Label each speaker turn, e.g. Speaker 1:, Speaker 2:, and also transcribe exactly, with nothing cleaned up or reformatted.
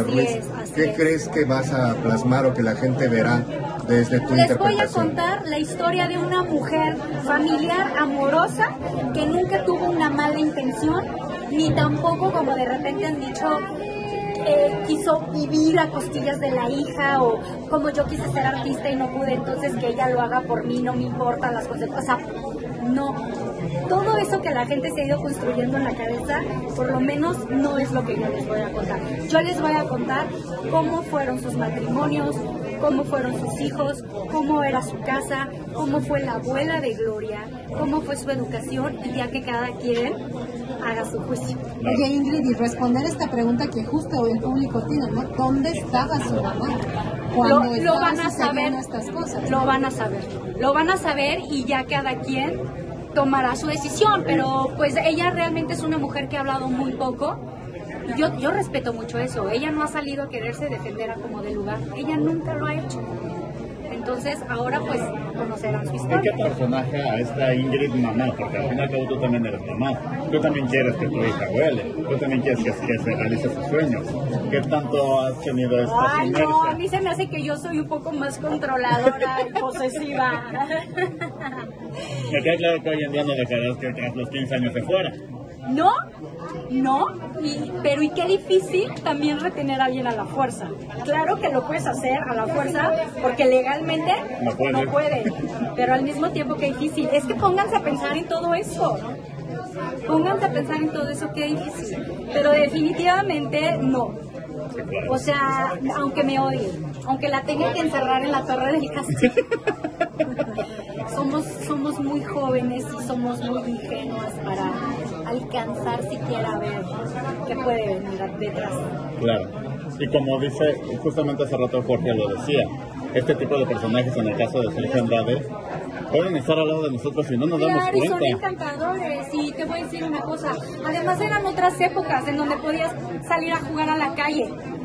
Speaker 1: Ruiz.
Speaker 2: es, así
Speaker 1: ¿Qué
Speaker 2: es.
Speaker 1: crees que vas a plasmar o que la gente verá desde tu
Speaker 2: Les voy a
Speaker 1: interpretación?
Speaker 2: contar la historia de una mujer familiar, amorosa, que nunca tuvo una mala intención, ni tampoco, como de repente han dicho, eh, quiso vivir a costillas de la hija, o como yo quise ser artista y no pude, entonces que ella lo haga por mí, no me importan las consecuencias. O sea, no. Todo eso que la gente se ha ido construyendo en la cabeza, por lo menos no es lo que yo les voy a contar. Yo les voy a contar cómo fueron sus matrimonios, cómo fueron sus hijos, cómo era su casa, cómo fue la abuela de Gloria, cómo fue su educación, y ya que cada quien haga su juicio.
Speaker 3: Oye, Ingrid, y responder esta pregunta que justo el público tiene, ¿no? ¿Dónde estaba su mamá cuando
Speaker 2: Lo, lo
Speaker 3: estaban
Speaker 2: van a saber,
Speaker 3: sucediendo estas cosas?
Speaker 2: lo van a saber, lo van a saber y ya cada quien tomará su decisión, pero pues ella realmente es una mujer que ha hablado muy poco. Yo, yo respeto mucho eso. Ella no ha salido a quererse defender a como de lugar. Ella nunca lo ha hecho. Entonces, ahora pues conocerán su
Speaker 4: ¿Y
Speaker 2: historia.
Speaker 4: qué personaje a esta Ingrid mamá? Porque al fin y al cabo tú también eres mamá. Tú también quieres que tu hija huele. Tú también quieres que, que se realice sus sueños. ¿Qué tanto has tenido esta
Speaker 2: Ay,
Speaker 4: sinergia?
Speaker 2: no, a mí se me hace que yo soy un poco más controladora y posesiva.
Speaker 4: Me queda claro que hoy en día no dejarás que tras los quince años se fuera.
Speaker 2: No, no, y, pero y qué difícil también retener a alguien a la fuerza. Claro que lo puedes hacer a la fuerza porque legalmente
Speaker 4: No puede.
Speaker 2: no puede, pero al mismo tiempo qué difícil. Es que pónganse a pensar en todo eso, ¿no? Pónganse a pensar en todo eso, qué difícil. Pero definitivamente no. O sea, aunque me odien, aunque la tenga que encerrar en la torre del castillo. somos, somos muy jóvenes y somos muy ingenuas para alcanzar siquiera a ver qué puede venir detrás.
Speaker 4: Claro. Y como dice, justamente hace rato Jorge lo decía, este tipo de personajes, en el caso de Sergio Andrade, pueden estar al lado de nosotros y no nos damos
Speaker 2: Claro, y son
Speaker 4: cuenta.
Speaker 2: encantadores. Y te voy a decir una cosa, además eran otras épocas en donde podías salir a jugar a la calle.